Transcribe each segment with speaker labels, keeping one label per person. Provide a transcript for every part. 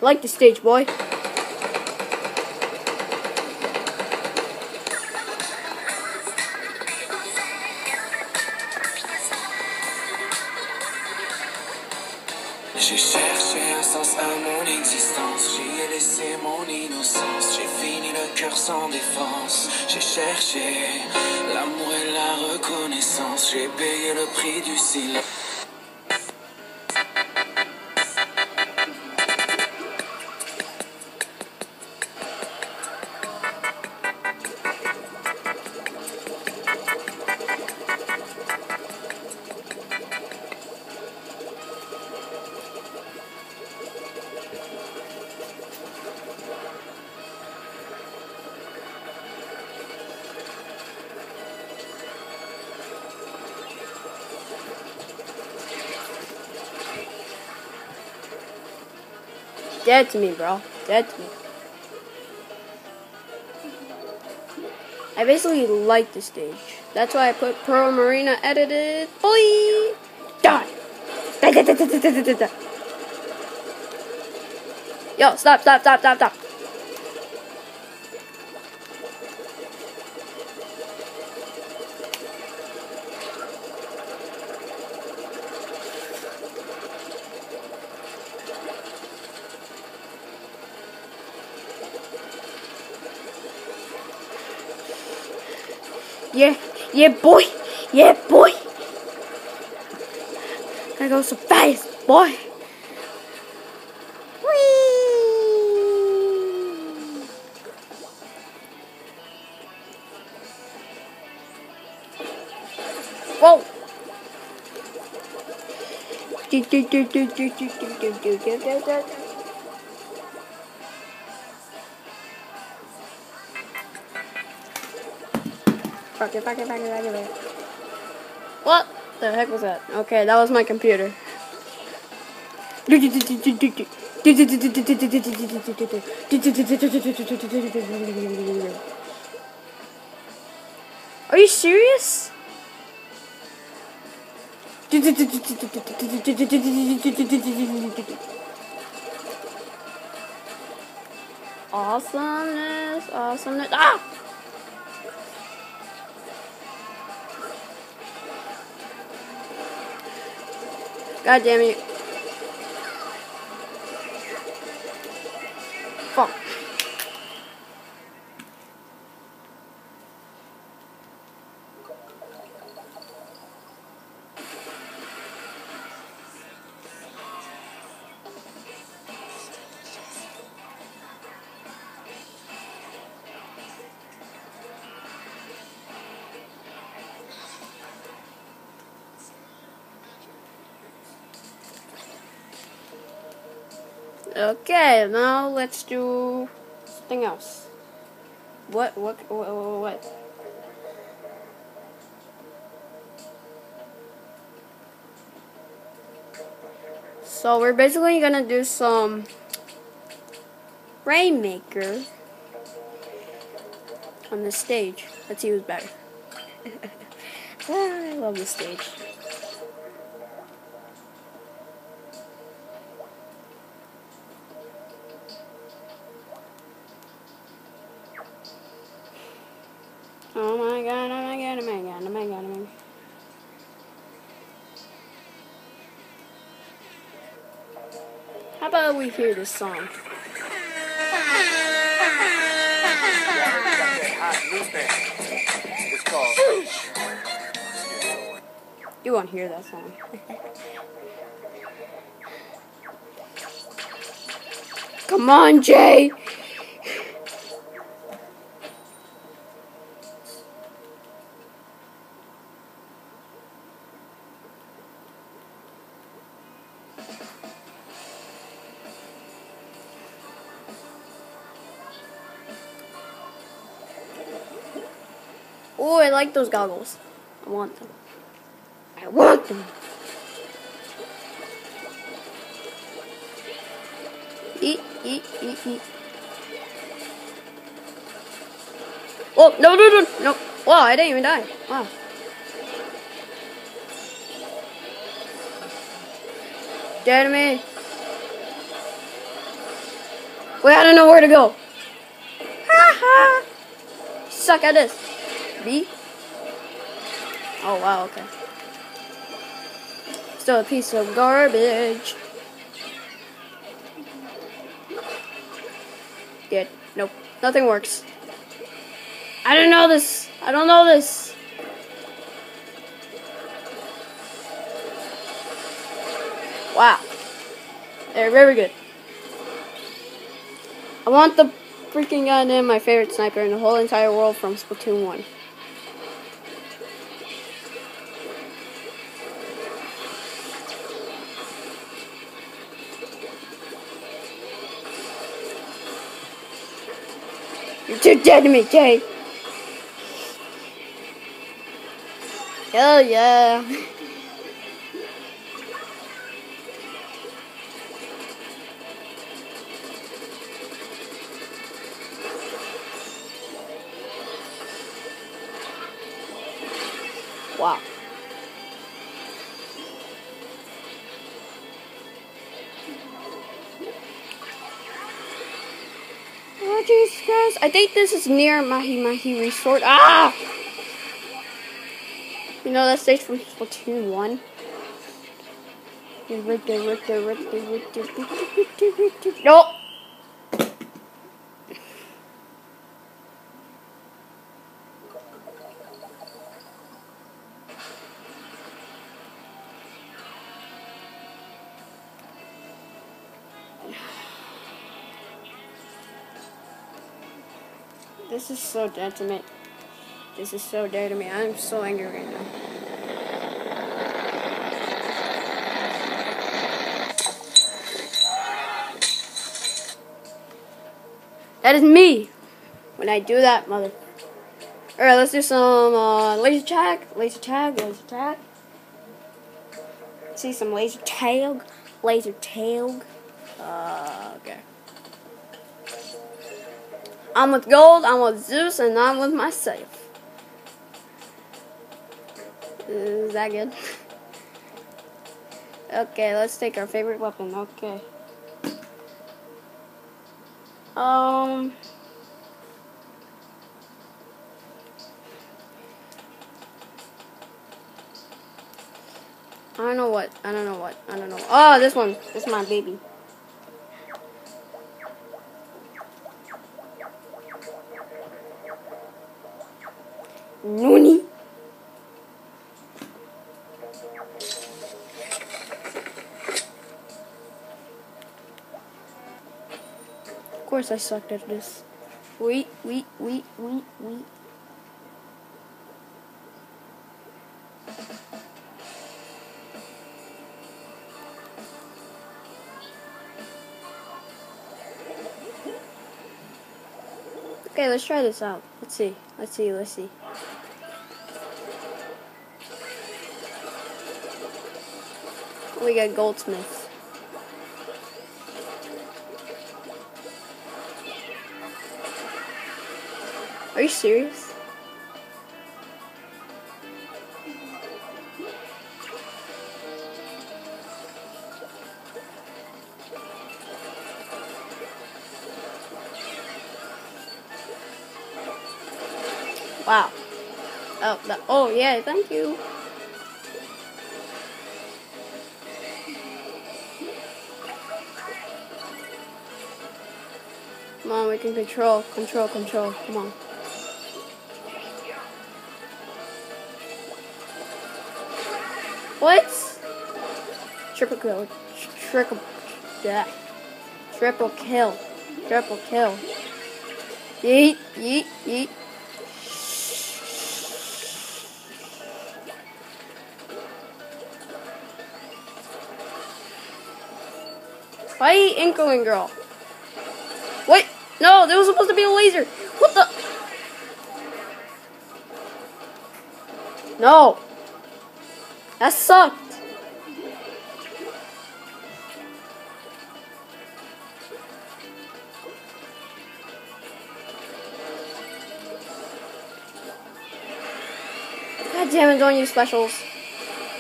Speaker 1: I like the stage, boy.
Speaker 2: J'ai cherché un sens à mon existence, j'y ai laissé mon innocence, j'ai fini le cœur sans défense. J'ai cherché l'amour et la reconnaissance, j'ai payé le prix du silence.
Speaker 1: Dead to me, bro. Dead to me. I basically like the stage. That's why I put Pearl Marina edited. Boy! Die! Die. Yo, stop. Yeah, boy. Gotta go so fast, boy. Whoa. Fuck it. What the heck was that? Okay, that was my computer. Are you serious? Awesomeness. Ah! God damn it. Fuck. Okay, now let's do something else. What? So we're basically gonna do some Rainmaker on the stage. Let's see who's better. I love the stage. Oh my god. How about we hear this song? You won't hear that song. Come on, Jay! Oh, I like those goggles. I want them. Eat. Oh, no. Wow, I didn't even die. Wow. Dead me. Wait, I don't know where to go. Ha ha! Suck at this. B? Oh, wow, okay. Still a piece of garbage. Good. Nope. Nothing works. I don't know this. I don't know this. Wow. They're very good. I want the freaking goddamn my favorite sniper in the whole entire world from Splatoon 1. You're too dead to me, Jay. Hell yeah. Wow. Oh, Jesus Christ. I think this is near Mahi Mahi Resort. Ah! You know that stage from Splatoon 1? Right there, right there, right there, right there. Nope! This is so dead to me. This is so dead to me. I'm so angry right now. That is me when I do that, mother. Alright, let's do some laser tag. Laser tag, laser tag. See some laser tag. Laser tag. Okay. I'm with Gold, I'm with Zeus, and I'm with myself. Is that good? Okay, let's take our favorite weapon. Okay. I don't know what. I don't know what. I don't know. Oh, this one. This is my baby. Noonie. Of course I sucked at this. Wait. Okay, let's try this out. Let's see. We got Goldsmith. Are you serious? Wow. Oh yeah, thank you. Come on, we can control. Come on. What? Triple kill. Triple kill. Yeet. Why Inkling girl? Wait, no, there was supposed to be a laser. What the? No. That sucked. God damn it, don't use specials.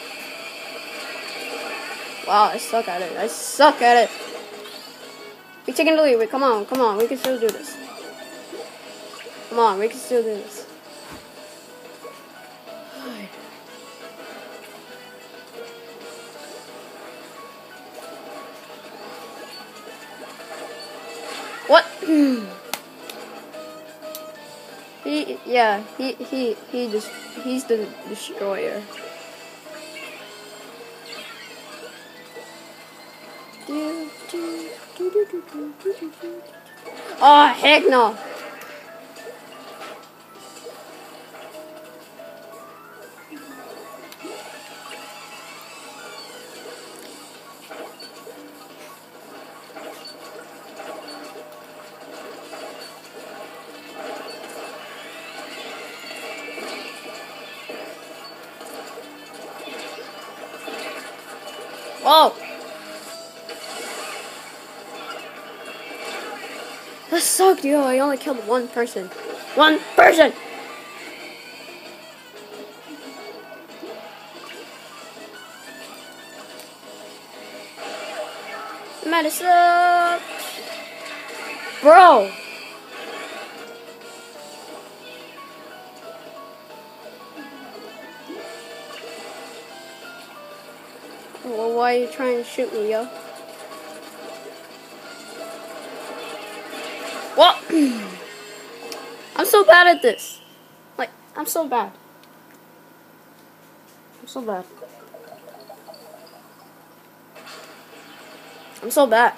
Speaker 1: Wow, I suck at it. You're taking the lead. Wait, come on, we can still do this. Come on, we can still do this. What? He's the destroyer. Oh, heck no. Oh! That sucked, yo. I only killed one person. One person! Might have sucked. Bro! Well, why are you trying to shoot me, yo? What? I'm so bad at this. Like, I'm so bad. I'm so bad. I'm so bad.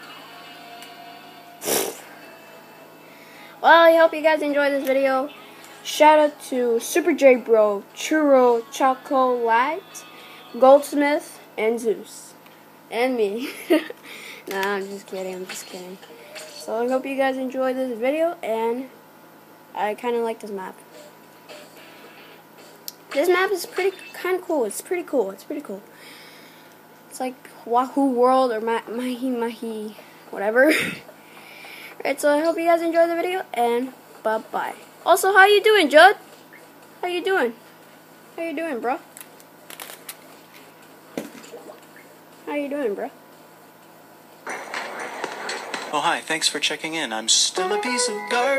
Speaker 1: Well, I hope you guys enjoyed this video. Shout out to Super J Bro, Churro, Chocolate, Goldsmith, and Zeus. And me. Nah, I'm just kidding. So I hope you guys enjoyed this video, and I kind of like this map. This map is kind of cool. It's pretty cool. It's like Wahoo World or Mahi Mahi, whatever. Alright, so I hope you guys enjoyed the video, and bye-bye. Also, how you doing, Judd? How you doing, bro? How you doing, bro?
Speaker 2: Oh, hi, thanks for checking in. I'm still a piece of garbage.